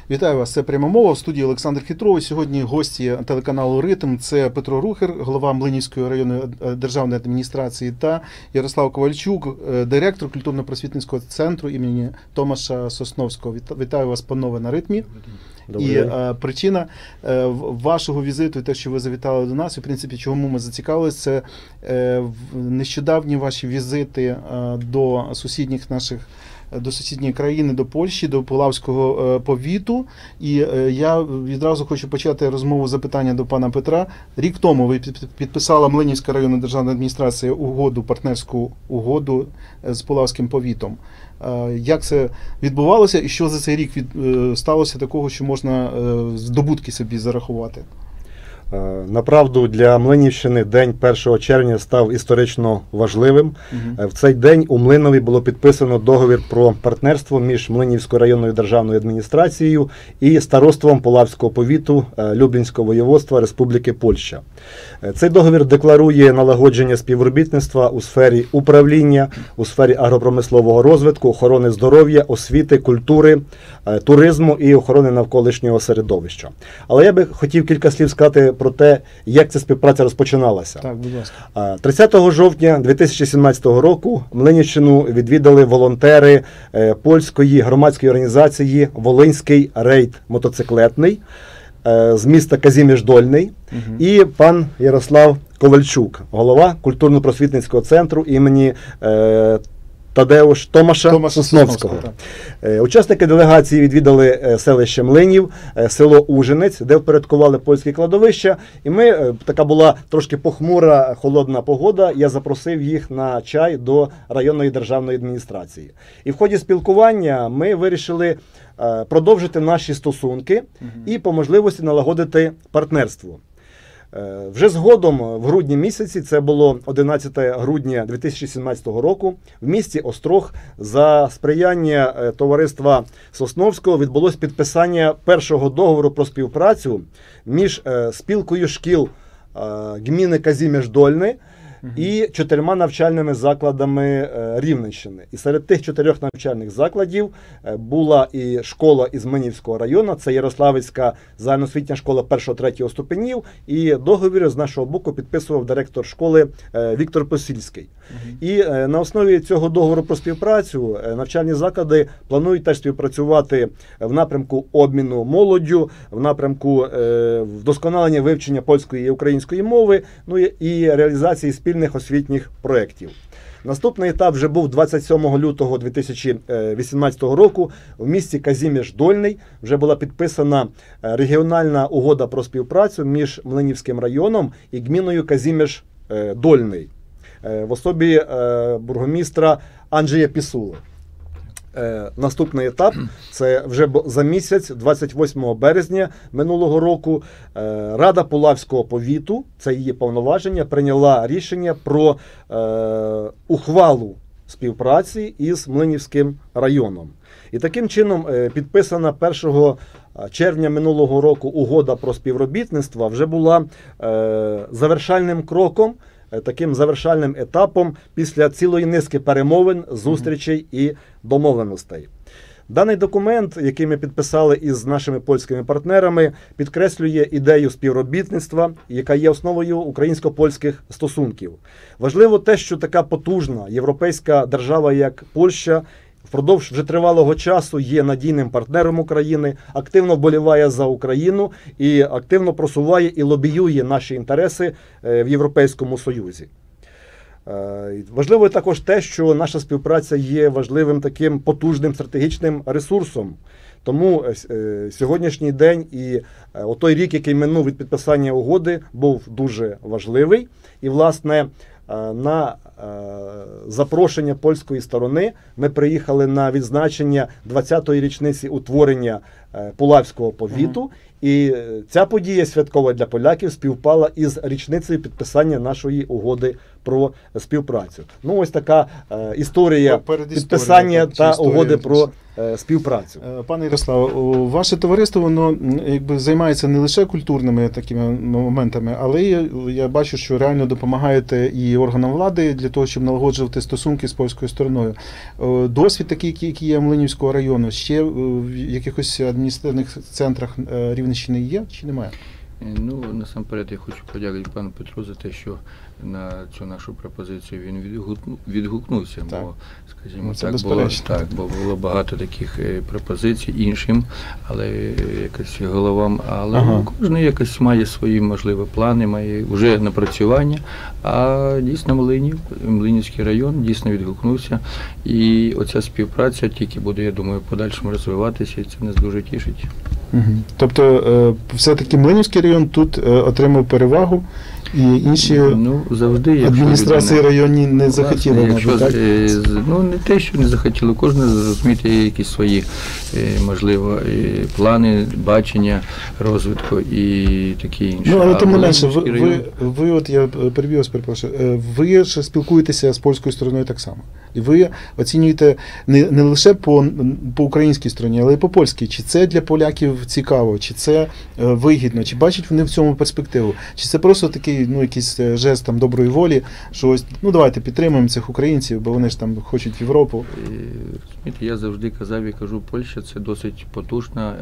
Вітаю вас, це «Пряма мова», в студії Олександр Хитров. Сьогодні гості телеканалу «Ритм» – це Петро Рухер, голова Млинівської районної державної адміністрації, та Ярослав Ковальчук, директор культурно-просвітницького центру імені Томаша Сосновського. Вітаю вас, панове, на «Ритмі». І причина вашого візиту, те, що ви завітали до нас, і, в принципі, чому ми зацікавилися, це нещодавні ваші візити до сусідньої країни, до Польщі, до Полавського повіту. І я відразу хочу почати розмову запитання до пана Петра. Рік тому ви підписала Млинівська районна державна адміністрація партнерську угоду з Полавським повітом. Як це відбувалося і що за цей рік сталося такого, що можна здобутки собі зарахувати? Направду, для Млинівщини день 1 червня став історично важливим. В цей день у Млинові було підписано договір про партнерство між Млинівською районною державною адміністрацією і староством Полавського повіту Люблінського воєводства Республіки Польща. Цей договір декларує налагодження співробітництва у сфері управління, у сфері агропромислового розвитку, охорони здоров'я, освіти, культури, туризму і охорони навколишнього середовища. Але я би хотів кілька слів сказати про те, як ця співпраця розпочиналася. Так, будь ласка. 30 жовтня 2017 року Млинівщину відвідали волонтери польської громадської організації «Волинський рейд мотоциклетний» з міста Казіміж-Дольний і пан Ярослав Ковальчук, голова культурно-просвітницького центру імені Томаша Сосновського. Учасники делегації відвідали селище Млинів, село Ужинець, де впорядкували польські кладовища. І така була трошки похмура, холодна погода, я запросив їх на чай до районної державної адміністрації. І в ході спілкування ми вирішили продовжити наші стосунки і по можливості налагодити партнерство. Вже згодом, в грудні місяці, це було 11 грудня 2017 року, в місті Острог за сприяння товариства Сосновського відбулось підписання першого договору про співпрацю між спілкою шкіл гміни Казіміж-Дольний і 4 навчальними закладами Рівненщини. І серед тих 4 навчальних закладів була і школа із Млинівського району, це Ярославицька загальноосвітня школа 1-3 ступенів, і договір з нашого боку підписував директор школи Віктор Посільський. І на основі цього договору про співпрацю навчальні заклади планують теж співпрацювати в напрямку обміну молоддю, в напрямку вдосконалення вивчення польської і української мови, ну і реалізації спільних освітніх проєктів. Наступний етап вже був 27 лютого 2018 року. В місті Казіміж-Дольний вже була підписана регіональна угода про співпрацю між Млинівським районом і гміною Казіміж-Дольний в особі бургомістра Анджея Пісули. Наступний етап – це вже за місяць, 28 березня минулого року, Рада Полавського повіту, це її повноваження, прийняла рішення про ухвалу співпраці із Млинівським районом. І таким чином підписана 1 червня минулого року угода про співробітництво вже була завершальним кроком, таким завершальним етапом після цілої низки перемовин, зустрічей і домовленостей. Даний документ, який ми підписали із нашими польськими партнерами, підкреслює ідею співробітництва, яка є основою українсько-польських стосунків. Важливо те, що така потужна європейська держава, як Польща, впродовж вже тривалого часу є надійним партнером України, активно вболіває за Україну і активно просуває і лобіює наші інтереси в Європейському Союзі. Важливо також те, що наша співпраця є важливим таким потужним стратегічним ресурсом. Тому сьогоднішній день і той рік, який минув від підписання угоди, був дуже важливий. І, власне, на запрошення польської сторони ми приїхали на відзначення 20-ї річниці утворення Полавського повіту. І ця подія святкова для поляків співпала із річницею підписання нашої угоди про співпрацю. Ну, ось така історія підписання та угоди про співпрацю. Пане Ярославе, ваше товариство, воно займається не лише культурними такими моментами, але я бачу, що реально допомагаєте і органам влади для того, щоб налагоджувати стосунки з польською стороною. Досвід такий, який є Млинівського району, ще в якихось адміністративних центрах Рівненщини є чи немає? Ну, насамперед я хочу подякувати пану Петру за те, що на цю нашу пропозицію він відгукнувся. Так. Бо, скажімо, Це так, безперечно. бо було багато таких пропозицій іншим, але якось головам, але Ага. кожен якось має свої, можливо, плани, має вже напрацювання, а дійсно Млинівський район дійсно відгукнувся, і оця співпраця тільки буде, я думаю, в подальшому розвиватися, і це нас дуже тішить. Тобто, все-таки Млинівський район тут отримав перевагу, і інші Ну, завжди, якщо адміністрації людина- районні не захотіли, Власне, якщо, мабуть, так? ну, не те, що не захотіли, кожен, розумієте, є якісь свої, можливо, плани, бачення розвитку і таке інше. Ну, але тим не А менше, Млинівський район- ви от я переб'ю вас, перепрошую, ви ж спілкуєтеся з польською стороною так само. І ви оцінюєте не лише по українській стороні, але й по польській. Чи це для поляків цікаво, чи це вигідно, чи бачать вони в цьому перспективу, чи це просто такий, ну, якийсь жест там доброї волі, що ось, ну, давайте підтримуємо цих українців, бо вони ж там хочуть в Європу. Розумієте, я завжди казав і кажу, Польща – це досить потужна,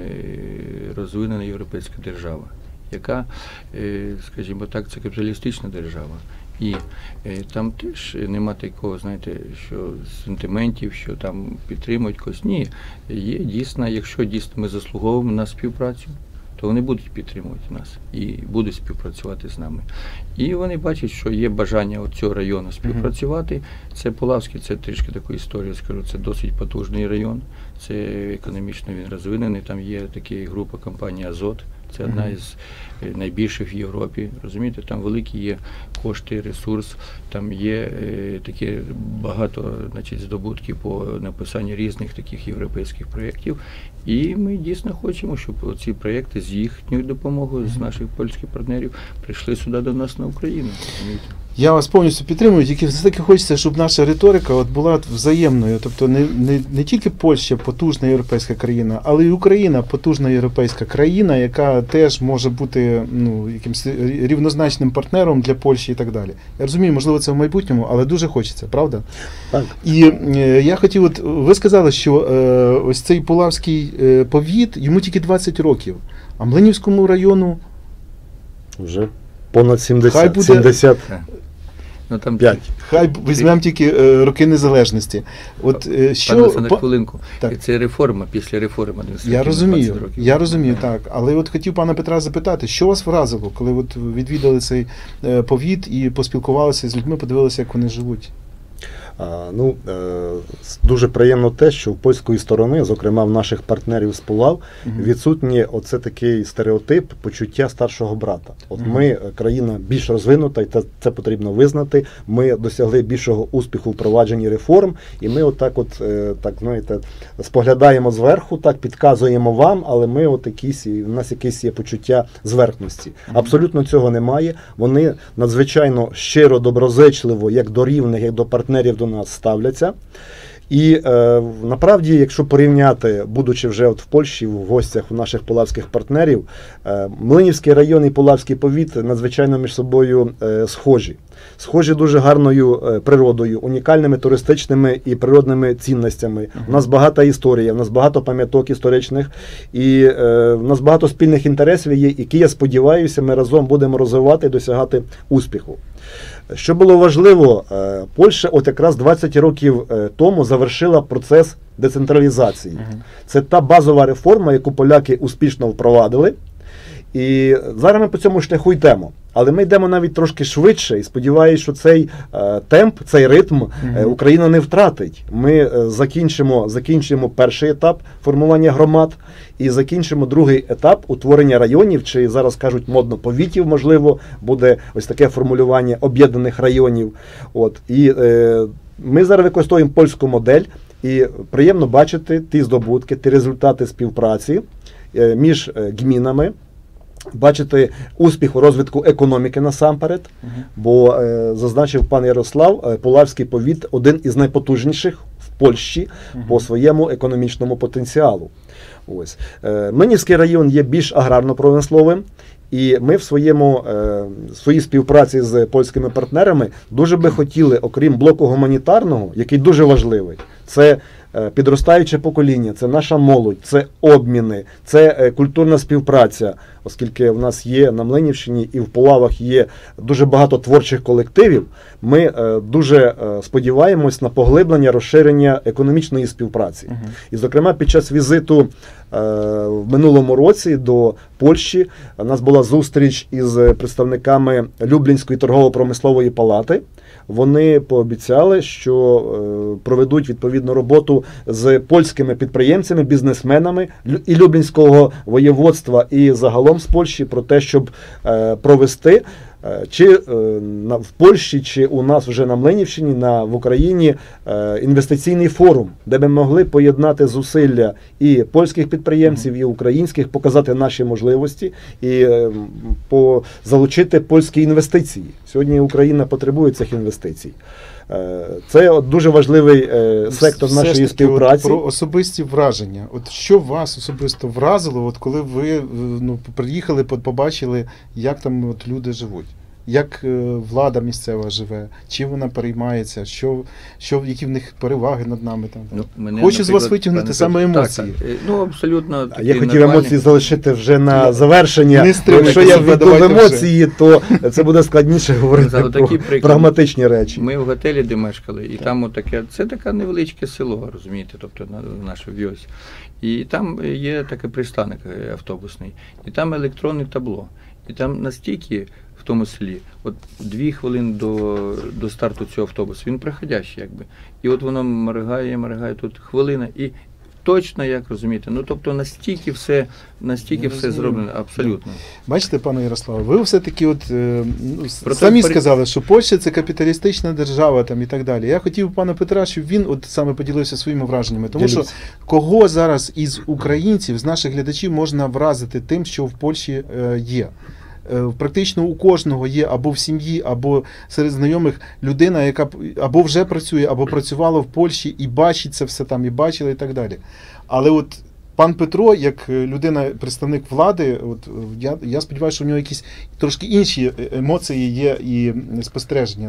розвинена європейська держава, яка, скажімо так, це капіталістична держава. І там теж нема такого, знаєте, що сентиментів, що там підтримують когось. Ні, є дійсно, якщо дійсно ми заслуговуємо на співпрацю, то вони будуть підтримувати нас і будуть співпрацювати з нами. І вони бачать, що є бажання цього району співпрацювати. Це Полавський, це трішки таку історію скажу, це досить потужний район, це економічно він розвинений, там є така група компанії «Азот», це одна із найбільших в Європі, розумієте, там великі є кошти, ресурс, там є такі багато, значить, здобутків по написанню різних таких європейських проєктів. І ми дійсно хочемо, щоб ці проєкти з їхньою допомогою, з наших польських партнерів, прийшли сюди до нас на Україну, розумієте. Я вас повністю підтримую, тільки все-таки хочеться, щоб наша риторика от була взаємною. Тобто не тільки Польща потужна європейська країна, але й Україна потужна європейська країна, яка теж може бути, ну, якимось рівнозначним партнером для Польщі і так далі. Я розумію, можливо, це в майбутньому, але дуже хочеться, правда? Так. І я хотів, от ви сказали, що ось цей Полавський повіт, йому тільки 20 років, а Млинівському району Вже понад Хай 70. буде- 70. Ну, там 5. хай візьмемо тільки роки незалежності. От що Пане Олександр, хвилинку. Так. Це реформа, після реформи. Я розумію, так. Але от хотів пана Петра запитати, що вас вразило, коли от відвідали цей повіт і поспілкувалися з людьми, подивилися, як вони живуть? Дуже приємно те, що в польської сторони, зокрема в наших партнерів з Полав, відсутній оце такий стереотип почуття старшого брата. От ми країна більш розвинута, і це потрібно визнати. Ми досягли більшого успіху в впровадженні реформ, і ми отак, так знаєте, споглядаємо зверху, так підказуємо вам, але ми от якісь, у нас якесь є почуття зверхності. Абсолютно цього немає. Вони надзвичайно щиро, доброзичливо, як до рівних, як до партнерів до нас ставляться. І направді, якщо порівняти, будучи вже от в Польщі, в гостях у наших полавських партнерів, Млинівський район і Полавський повіт надзвичайно між собою схожі. Схожі дуже гарною природою, унікальними туристичними і природними цінностями. У нас багата історія, у нас багато пам'яток історичних, і у нас багато спільних інтересів є, які, я сподіваюся, ми разом будемо розвивати і досягати успіху. Що було важливо, Польща от якраз 20 років тому завершила процес децентралізації. Це та базова реформа, яку поляки успішно впровадили. І зараз ми по цьому шляху йдемо. Але ми йдемо навіть трошки швидше і сподіваюся, що цей темп, цей ритм Україна не втратить. Ми закінчимо перший етап формування громад і закінчимо другий етап утворення районів, чи зараз кажуть модно повітів, можливо, буде ось таке формулювання об'єднаних районів. От. І ми зараз використовуємо польську модель, і приємно бачити ті здобутки, ті результати співпраці між гмінами, бачити успіх у розвитку економіки насамперед, бо зазначив пан Ярослав, Полавський повіт один із найпотужніших в Польщі по своєму економічному потенціалу. Ось. Млинівський район є більш аграрно-промисловим, І ми в своїй співпраці з польськими партнерами дуже би хотіли, окрім блоку гуманітарного, який дуже важливий, це підростаюче покоління, це наша молодь, це обміни, це культурна співпраця, оскільки в нас є на Млинівщині і в Полавах є дуже багато творчих колективів, ми дуже сподіваємось на поглиблення, розширення економічної співпраці. І, зокрема, під час візиту в минулому році до Польщі у нас була зустріч із представниками Люблінської торгово-промислової палати. Вони пообіцяли, що проведуть відповідну роботу з польськими підприємцями, бізнесменами і Люблінського воєводства, і загалом з Польщі про те, щоб провести чи в Польщі, чи у нас вже на Млинівщині, в Україні інвестиційний форум, де ми могли поєднати зусилля і польських підприємців, і українських, показати наші можливості і залучити польські інвестиції. Сьогодні Україна потребує цих інвестицій. Це дуже важливий сектор Все ж нашої таки, співпраці. Про особисті враження. От що вас особисто вразило, от коли ви приїхали, побачили, як там от люди живуть? Як влада місцева живе? Чим вона переймається? Які в них переваги над нами? Там? Хочу з вас витягнути саме емоції. Так. Абсолютно. Я хотів емоції залишити вже на завершення. Якщо я себе, війду в емоції, то це буде складніше говорити про прагматичні речі. Ми в готелі, де мешкали, і там це таке невеличке село, розумієте, тобто наше Вьось. І там є такий пристанок автобусний, і там електронне табло. І там настільки в тому селі, от 2 хвилини до старту цього автобусу, він приходящий якби. І от воно моргає, тут хвилина, і точно, як розумієте, тобто настільки все зроблено, абсолютно. Бачите, пане Ярославе, ви все-таки самі сказали, що Польща – це капіталістична держава там, і так далі. Я хотів пана Петра, щоб він саме поділився своїми враженнями, тому що кого зараз із українців, з наших глядачів можна вразити тим, що в Польщі є? Практично у кожного є або в сім'ї, або серед знайомих людина, яка або вже працює, або працювала в Польщі і бачить це все там, і бачила, і так далі. Але от пан Петро, як людина, представник влади, я сподіваюся, що в нього якісь трошки інші емоції є і спостереження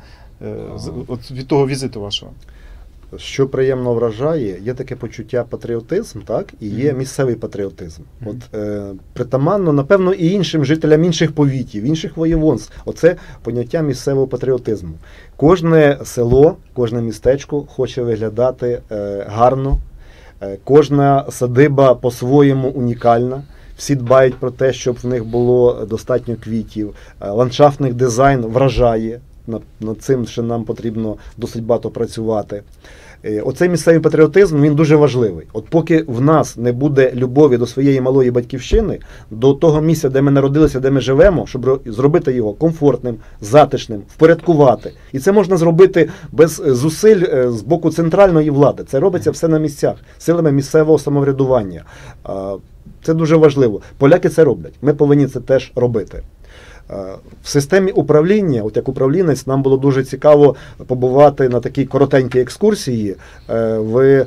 від того візиту вашого. Що приємно вражає, є таке почуття патріотизм, так, і є місцевий патріотизм. Притаманно, напевно, і іншим жителям інших повітів, інших воєводств. Оце поняття місцевого патріотизму. Кожне село, кожне містечко хоче виглядати гарно, кожна садиба по-своєму унікальна. Всі дбають про те, щоб в них було достатньо квітів. Ландшафтний дизайн вражає. Над цим ще нам потрібно досить багато працювати. Оцей місцевий патріотизм, він дуже важливий. От поки в нас не буде любові до своєї малої батьківщини, до того місця, де ми народилися, де ми живемо, щоб зробити його комфортним, затишним, впорядкувати. І це можна зробити без зусиль з боку центральної влади. Це робиться все на місцях, силами місцевого самоврядування. Це дуже важливо. Поляки це роблять. Ми повинні це теж робити. В системі управління, от як управлінець, нам було дуже цікаво побувати на такій коротенькій екскурсії в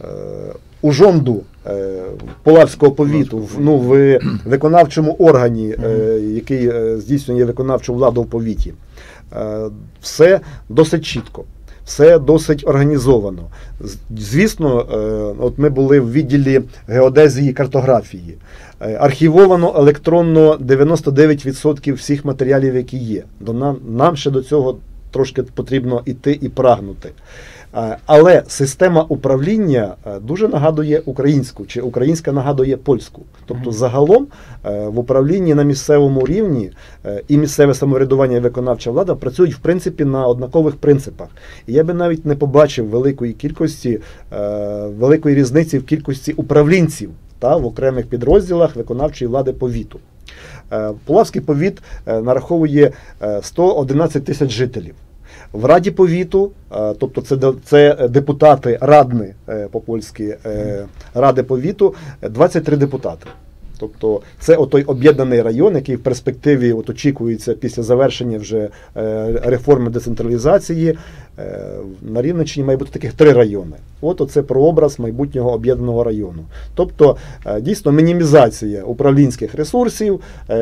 Ужонду Полавського повіту, в виконавчому органі, який здійснює виконавчу владу в повіті. Все досить чітко. Все досить організовано. Звісно, от ми були в відділі геодезії і картографії. Архівовано електронно 99% всіх матеріалів, які є. Нам ще до цього трошки потрібно йти і прагнути. Але система управління дуже нагадує українську, чи українська нагадує польську. Тобто загалом в управлінні на місцевому рівні і місцеве самоврядування, і виконавча влада працюють в принципі на однакових принципах. І я би навіть не побачив великої різниці в кількості управлінців в окремих підрозділах виконавчої влади повіту. Полавський повіт нараховує 111 тисяч жителів. В Раді повіту, тобто це депутати, радни по-польськи, Ради повіту, 23 депутати. Тобто це отой об'єднаний район, який в перспективі от очікується після завершення вже реформи децентралізації. На Рівненщині має бути таких 3 райони. От оце прообраз майбутнього об'єднаного району. Тобто дійсно мінімізація управлінських ресурсів,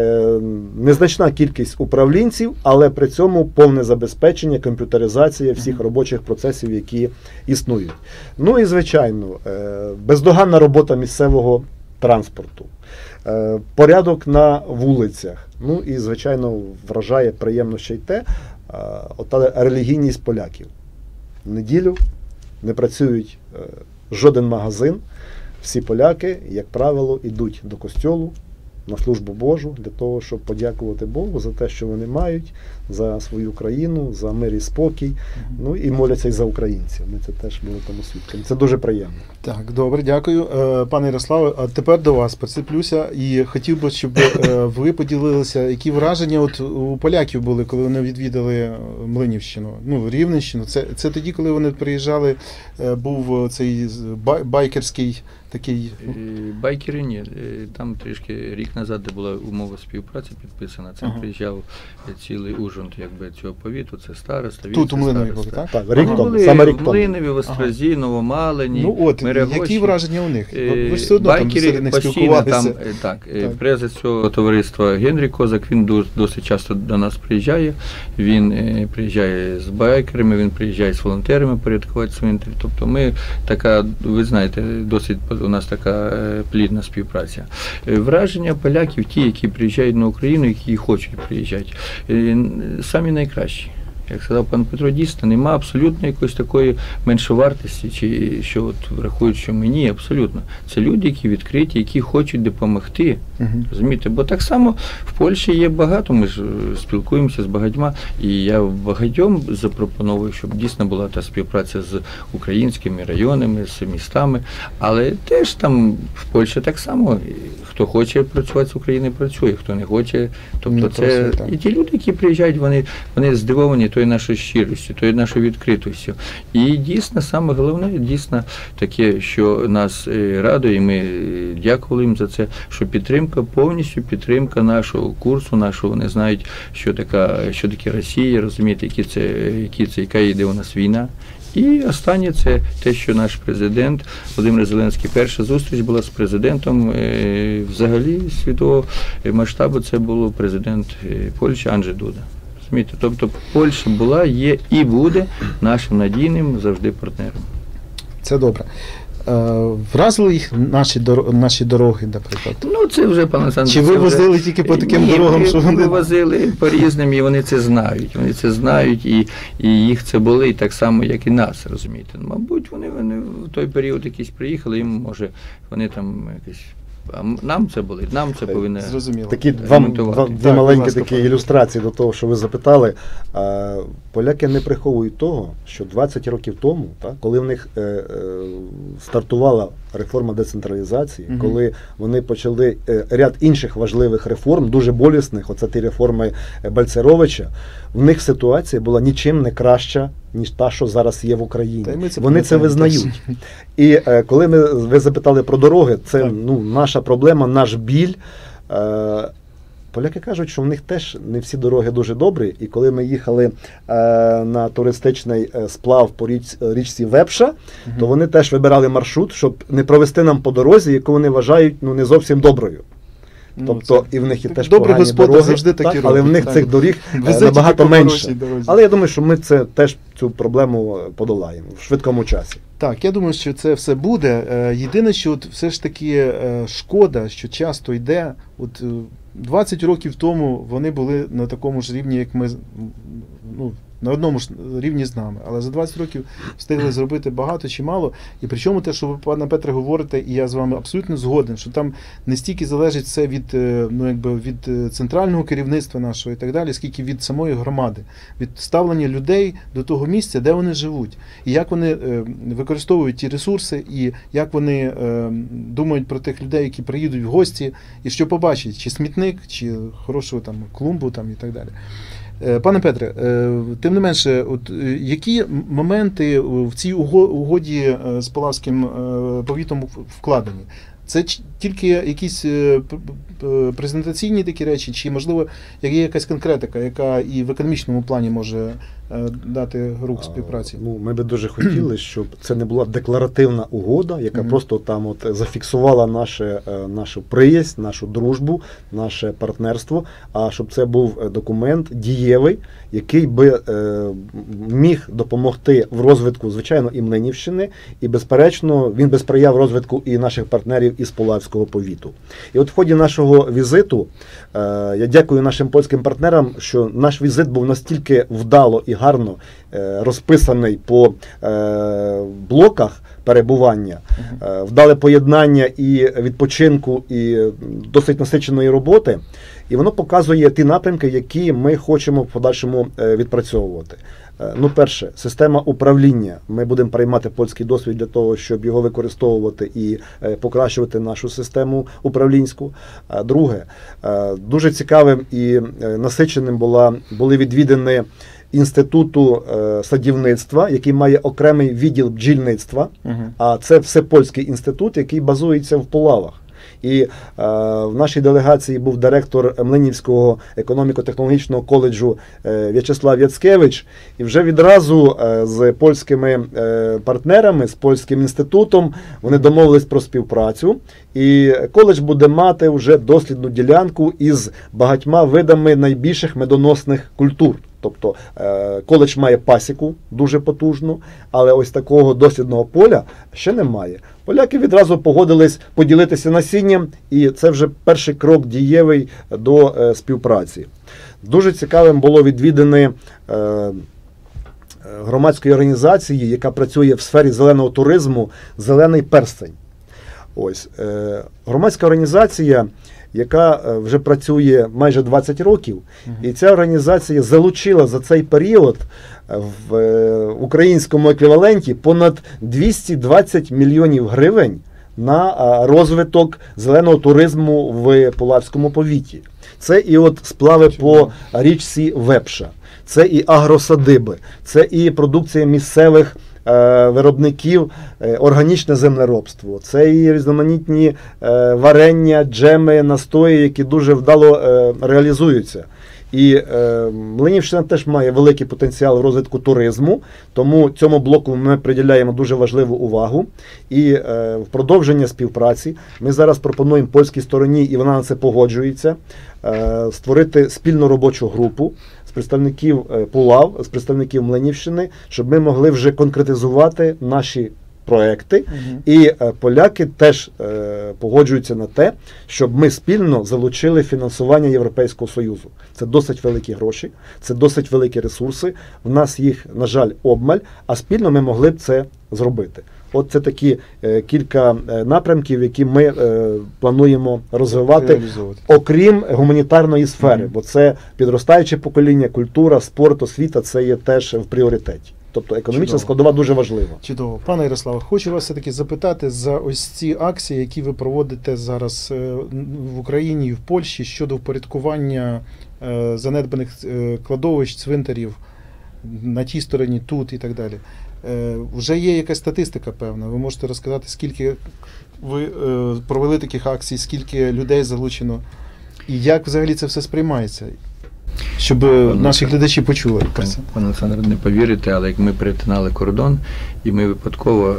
незначна кількість управлінців, але при цьому повне забезпечення, комп'ютеризація всіх робочих процесів, які існують. Ну і звичайно, бездоганна робота місцевого транспорту, порядок на вулицях. Ну і, звичайно, вражає приємно ще й те, ота релігійність поляків. В неділю не працюють жоден магазин. Всі поляки, як правило, йдуть до костьолу на службу Божу для того, щоб подякувати Богу за те, що вони мають, за свою країну, за мир і спокій. Ну і моляться й за українців. Ми це теж були тому свідками. Це дуже приємно. Так, добре, дякую. Пане Ярославе, а тепер до вас прицеплюся і хотів би, щоб ви поділилися, які враження от у поляків були, коли вони відвідали Млинівщину, ну, Рівненщину. Це тоді, коли вони приїжджали, був цей байкерський такий... Байкери ні. Там трішки рік назад, де була умова співпраці підписана, це приїжджав цілий ужин якби цього повіту, це староста. Тут у Млинові були, так? Так, рік тому, були саме рік в тому. Млинові, в Острозі, Новомалині, Ну от, Мерегощі. які враження у них? Ви ж все одно там Байкери серед них постійно спілкувалися. там, презес цього товариства Генрій Козак, він досить часто до нас приїжджає, він приїжджає з байкерами, він приїжджає з волонтерами порядкувати цвинтар. Тобто ми така, ви знаєте, досить у нас така плідна співпраця. Враження поляків, ті, які приїжджають на Україну, які хочуть приїжджати, самі найкращі. Як сказав пан Петро, дійсно, нема абсолютно якоїсь такої меншовартості, чи що от врахують, що мені, абсолютно. Це люди, які відкриті, які хочуть допомогти. Розумієте? Бо так само в Польщі є багато, ми ж спілкуємося з багатьма, і я багатьом запропоную, щоб дійсно була та співпраця з українськими районами, з містами, але теж там в Польщі так само, хто хоче працювати з України, працює, хто не хоче. Тобто Не це працює, і ті люди, які приїжджають, вони здивовані тою нашою щирістю, тою нашою відкритістю. І дійсно, саме головне, дійсно таке, що нас радує, і ми дякували їм за це, що підтримка, повністю підтримка нашого курсу, нашого, вони знають, що таке Росія, розумієте, яка йде у нас війна. І останнє це те, що наш президент Володимир Зеленський, перша зустріч була з президентом взагалі світового масштабу, це був президент Польщі Анджей Дуда. Розумієте? Тобто Польща була, є і буде нашим надійним завжди партнером. Це добре. Вразили їх наші дороги, наприклад? Ну, це вже, пан Олександр... Чи ви возили тільки по таким дорогам, що вони... Ми возили по різним, і вони це знають, і їх це болить так само, як і нас, розумієте. Мабуть, вони в той період якийсь приїхали, їм, може, вони там якісь... А нам це болить, нам це повинно такі дві маленькі такі ілюстрації до того, що ви запитали. Поляки не приховують того, що 20 років тому, коли в них стартувала реформа децентралізації, коли вони почали ряд інших важливих реформ, дуже болісних, оце ті реформи Бальцеровича, в них ситуація була нічим не краща, ніж та, що зараз є в Україні. Вони це визнають. І коли ви запитали про дороги, це наша проблема, наш біль. Поляки кажуть, що в них теж не всі дороги дуже добрі, і коли ми їхали на туристичний сплав по річці Вепша, то вони теж вибирали маршрут, щоб не провести нам по дорозі, яку вони вважають не зовсім доброю. Тобто і в них є теж погані дороги, завжди такі так, але в них цих доріг набагато менше. Але я думаю, що ми теж цю проблему подолаємо в швидкому часі. Так, я думаю, що це все буде. Єдине, що от все ж таки шкода, що часто йде, от 20 років тому вони були на такому ж рівні, як ми, на одному ж рівні з нами, але за 20 років встигли зробити багато чи мало. І причому те, що ви, пане Петре, говорите, і я з вами абсолютно згоден, що там не стільки залежить все від центрального керівництва нашого і так далі, скільки від самої громади, від ставлення людей до того місця, де вони живуть, і як вони використовують ті ресурси, і як вони думають про тих людей, які приїдуть в гості, і що побачать, чи смітник, чи хорошу там клумбу там, і так далі. Пане Петре, тим не менше, от які моменти в цій угоді з Полавським повітом вкладені? Це тільки якісь презентаційні такі речі, чи, можливо, є якась конкретика, яка і в економічному плані може дати рух співпраці? Ми би дуже хотіли, щоб це не була декларативна угода, яка просто там от зафіксувала нашу приязнь, нашу дружбу, наше партнерство, а щоб це був документ дієвий, який би міг допомогти в розвитку, звичайно, і Млинівщини, і, безперечно, він би сприяв розвитку і наших партнерів із Полавського повіту. І от в ході нашого візиту, я дякую нашим польським партнерам, що наш візит був настільки вдало і гарно розписаний по блоках перебування, вдале поєднання і відпочинку, і досить насиченої роботи, і воно показує ті напрямки, які ми хочемо в подальшому відпрацьовувати. Ну, перше, система управління. Ми будемо приймати польський досвід для того, щоб його використовувати і покращувати нашу систему управлінську. Друге, дуже цікавим і насиченим були відвідини Інституту садівництва, який має окремий відділ бджільництва, а це всепольський інститут, який базується в Полавах. І в нашій делегації був директор Млинівського економіко-технологічного коледжу В'ячеслав Яцкевич, і вже відразу з польськими партнерами, з польським інститутом вони домовились про співпрацю, і коледж буде мати вже дослідну ділянку із багатьма видами найбільших медоносних культур. Тобто коледж має пасіку дуже потужну, але ось такого дослідного поля ще немає. Поляки відразу погодились поділитися насінням, і це вже перший крок дієвий до співпраці. Дуже цікавим було відвідини громадської організації, яка працює в сфері зеленого туризму «Зелений перстень». Ось, громадська організація, яка вже працює майже 20 років, і ця організація залучила за цей період в українському еквіваленті понад 220 мільйонів гривень на розвиток зеленого туризму в Полавському повіті. Це і от сплави по річці Вепша, це і агросадиби, це і продукція місцевих виробників, органічне землеробство, це і різноманітні варення, джеми, настої, які дуже вдало реалізуються. І Млинівщина теж має великий потенціал розвитку туризму, тому цьому блоку ми приділяємо дуже важливу увагу. І в продовження співпраці ми зараз пропонуємо польській стороні, і вона на це погоджується, створити спільну робочу групу з представників Полав, з представників Млинівщини, щоб ми могли вже конкретизувати наші проекти, і поляки теж погоджуються на те, щоб ми спільно залучили фінансування Європейського Союзу. Це досить великі гроші, це досить великі ресурси, в нас їх, на жаль, обмаль, а спільно ми могли б це зробити. От це такі кілька напрямків, які ми плануємо розвивати, окрім гуманітарної сфери, бо це підростаюче покоління, культура, спорт, освіта, це є теж в пріоритеті. Тобто економічна складова дуже важлива. Чудово. Пане Ярославе, хочу вас все-таки запитати за ось ці акції, які ви проводите зараз в Україні і в Польщі щодо впорядкування занедбаних кладовищ, цвинтарів на тій стороні, тут і так далі. Вже є якась статистика певна. Ви можете розказати, скільки ви провели таких акцій, скільки людей залучено, і як взагалі це все сприймається? Щоб наші глядачі почули. Пане Олександр, не повірите, але як ми перетинали кордон, і ми випадково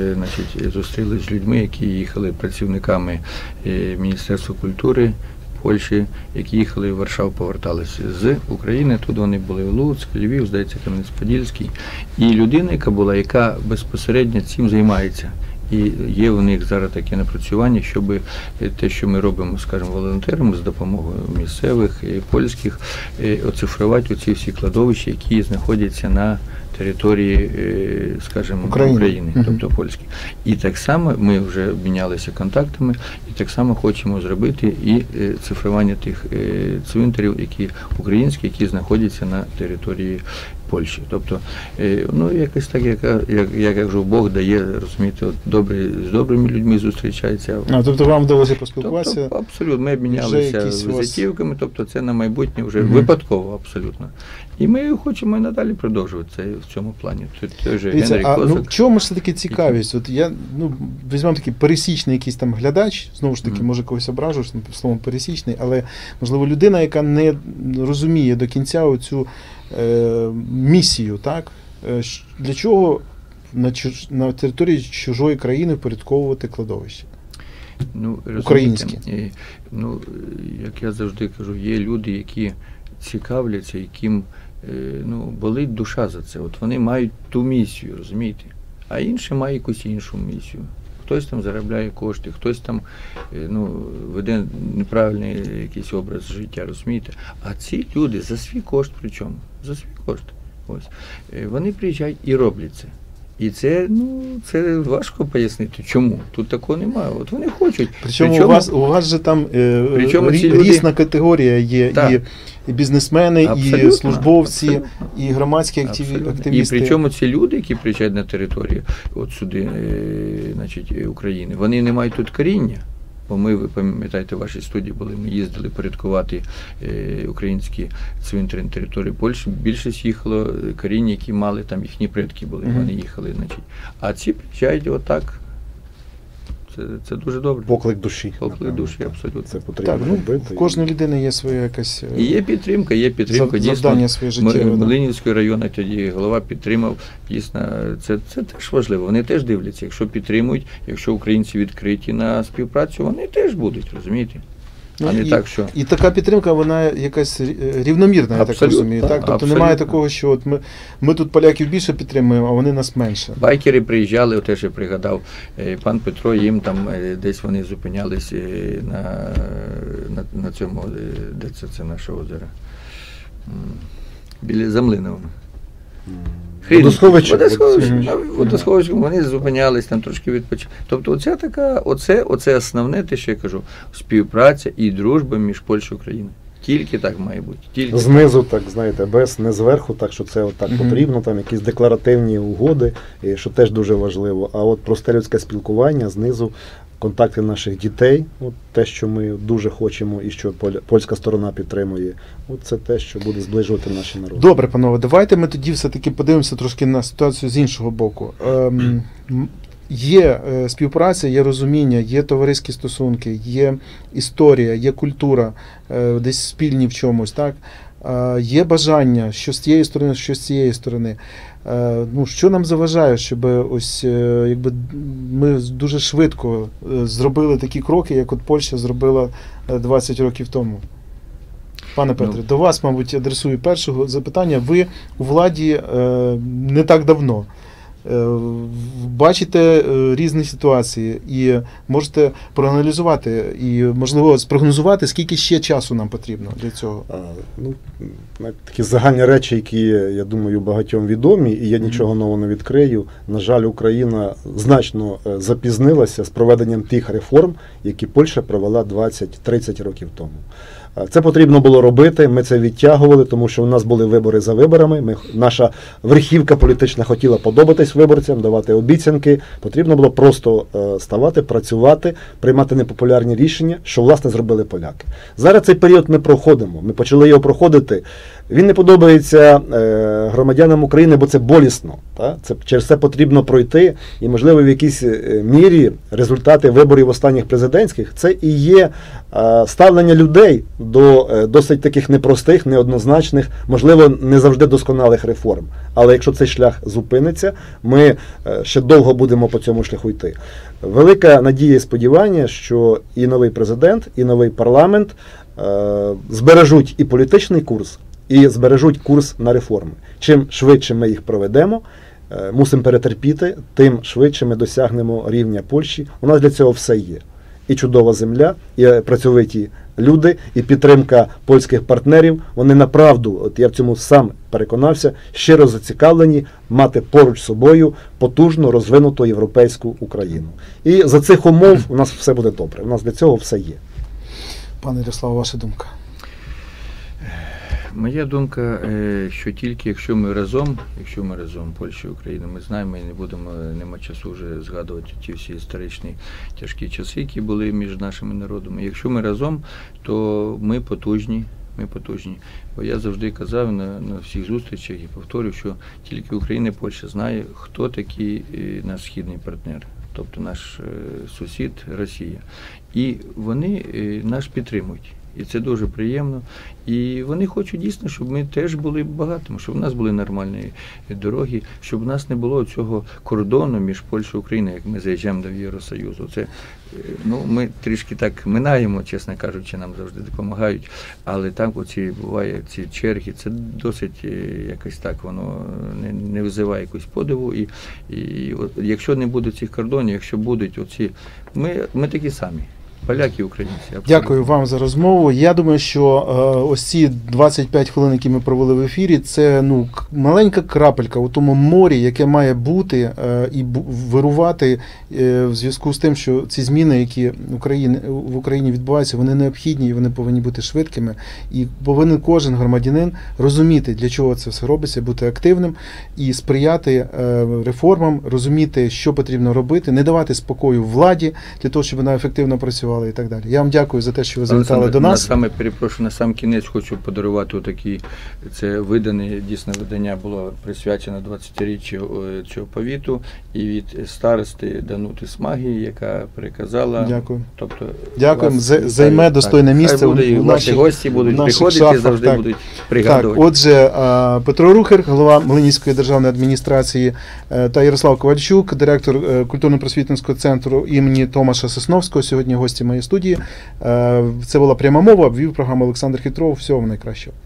зустрілися з людьми, які їхали працівниками Міністерства культури Польщі, які їхали в Варшаву, поверталися з України. Тут вони були в Луцьк, Львів, здається, Кам'янець-Подільський. І людина, яка була, яка безпосередньо цим займається. І є у них зараз таке напрацювання, щоб те, що ми робимо, скажімо, волонтерами з допомогою місцевих і польських, оцифрувати оці всі кладовища, які знаходяться на території, скажімо, України, тобто польські. І так само ми вже обмінялися контактами, і так само хочемо зробити і цифрування тих цвинтарів, які українські, які знаходяться на території Польщі. Тобто, ну, якось так, як кажу, Бог дає, розумієте, от з добрими людьми зустрічається. Тобто вам вдалося поспілкуватися? Тобто, абсолютно, ми обмінялися візитівками, тобто це на майбутнє вже випадково, абсолютно. І ми хочемо і надалі продовжувати це в цьому плані. Той же Генрі Козак. В чому ж все-таки цікавість? От я, візьмемо такий пересічний якийсь там глядач, знову ж таки, може когось ображу словом пересічний, але, можливо, людина, яка не розуміє до кінця оцю місію, так? Для чого на території чужої країни впорядковувати кладовище? Ну, українські. Ну, як я завжди кажу, є люди, які цікавляться, яким болить душа за це. От вони мають ту місію, розумієте? А інші мають якусь іншу місію. Хтось там заробляє кошти, хтось там веде неправильний якийсь образ життя, розумієте? А ці люди за свій кошт, причому, за свій кошт, ось, вони приїжджають і роблять це. І це, це важко пояснити, чому. Тут такого немає. От вони хочуть. Причому у вас же там різна категорія є, і бізнесмени, абсолютно, і службовці, абсолютно, і громадські активісти. І причому ці люди, які приїжджають на територію от сюди, значить, України, вони не мають тут коріння. Бо ми, ви пам'ятаєте, в вашій студії були, ми їздили порядкувати українські цвинтарі на території Польщі. Більшість їхало коріння, які мали, там їхні предки були, вони їхали, значить. А ці приїжджають отак. Це дуже добре. Поклик душі. Поклик душі, абсолютно. Це потрібно робити. В кожної людини є своя якась і є підтримка, завдання своє життєве. Млинівського району тоді голова підтримав, дійсно, це теж важливо. Вони теж дивляться, якщо підтримують, якщо українці відкриті на співпрацю, вони теж будуть, розумієте? І така підтримка, вона якась рівномірна, я так розумію. Так? Тобто абсолютно. Немає такого, що от ми тут поляків більше підтримуємо, а вони нас менше. Байкери приїжджали, теж я пригадав, пан Петро, їм там десь вони зупинялись на цьому, де це наше озеро? Біля Замлинового. Водосховище, вони зупинялись, там трошки відпочили. Тобто оця така, оце основне, те, що я кажу, співпраця і дружба між Польщею і Україною. Тільки так має бути. Тільки знизу, так, знаєте, не зверху, так що це отак потрібно, там якісь декларативні угоди, що теж дуже важливо. А от просте людське спілкування знизу, контакти наших дітей, от те, що ми дуже хочемо і що польська сторона підтримує, от це те, що буде зближувати наші народи. Добре, панове, давайте ми тоді все-таки подивимося трошки на ситуацію з іншого боку. Є співпраця, є розуміння, є товариські стосунки, є історія, є культура, десь спільні в чомусь, так? Є бажання, що з тієї сторони, що з цієї сторони. Що нам заважає, щоб ось якби ми дуже швидко зробили такі кроки, як от Польща зробила 20 років тому? Пане Петре, до вас, мабуть, адресую першого запитання. Ви у владі не так давно. Бачите різні ситуації і можете проаналізувати і, можливо, спрогнозувати, скільки ще часу нам потрібно для цього. Такі загальні речі, які, я думаю, багатьом відомі, і я нічого нового не відкрию. На жаль, Україна значно запізнилася з проведенням тих реформ, які Польща провела 20-30 років тому. Це потрібно було робити, ми це відтягували, тому що у нас були вибори за виборами, наша верхівка політична хотіла подобатись виборцям, давати обіцянки, потрібно було просто ставати, працювати, приймати непопулярні рішення, що, власне, зробили поляки. Зараз цей період ми проходимо, ми почали його проходити. Він не подобається громадянам України, бо це болісно. Через це потрібно пройти, і, можливо, в якійсь мірі результати виборів останніх президентських – це і є ставлення людей до досить таких непростих, неоднозначних, можливо, не завжди досконалих реформ. Але якщо цей шлях зупиниться, ми ще довго будемо по цьому шляху йти. Велика надія і сподівання, що і новий президент, і новий парламент збережуть і політичний курс, і збережуть курс на реформи. Чим швидше ми їх проведемо, мусимо перетерпіти, тим швидше ми досягнемо рівня Польщі. У нас для цього все є. І чудова земля, і працьовиті люди, і підтримка польських партнерів. Вони направду, от я в цьому сам переконався, щиро зацікавлені мати поруч з собою потужну, розвинуту європейську Україну. І за цих умов у нас все буде добре. У нас для цього все є. Пане Ярославе, ваша думка? Моя думка, що тільки якщо ми разом, Польща і Україна, ми знаємо і не будемо, нема часу вже згадувати ті всі історичні тяжкі часи, які були між нашими народами. Якщо ми разом, то ми потужні. Бо я завжди казав на всіх зустрічах і повторюю, що тільки Україна і Польща знає, хто такий наш східний партнер, тобто наш сусід Росія. І вони нас підтримують. І це дуже приємно. І вони хочуть дійсно, щоб ми теж були багатими, щоб у нас були нормальні дороги, щоб у нас не було цього кордону між Польщею і Україною, як ми заїжджаємо до Євросоюзу. Це, ми трішки так минаємо, чесно кажучи, нам завжди допомагають, але там оці буває ці черги, це досить якось так, воно не визиває якусь подиву. І от, якщо не буде цих кордонів, якщо будуть оці, ми такі самі. Поляки і українці. Абсолютно. Дякую вам за розмову. Я думаю, що ось ці 25 хвилин, які ми провели в ефірі, це маленька крапелька у тому морі, яке має бути і вирувати в зв'язку з тим, що ці зміни, які в Україні відбуваються, вони необхідні і вони повинні бути швидкими. І повинен кожен громадянин розуміти, для чого це все робиться, бути активним і сприяти реформам, розуміти, що потрібно робити, не давати спокою владі для того, щоб вона ефективно працювала. І так далі. Я вам дякую за те, що ви завітали до нас. На сам кінець хочу подарувати отакі, це дійсно видання було присвячено 20-річчю цього повіту, і від старости Данути Смагі, яка переказала. Дякую. Тобто, дякуємо, займе достойне місце. Ваші гості будуть приходити, шафах, завжди так. будуть пригадувати. Так, отже, Петро Рухер, голова Млинівської державної адміністрації, та Ярослав Ковальчук, директор культурно-просвітницького центру імені Томаша Сосновського, сьогодні гості моєї студії. Це була пряма мова, вів програму Олександр Хитров. Всього вам найкращого.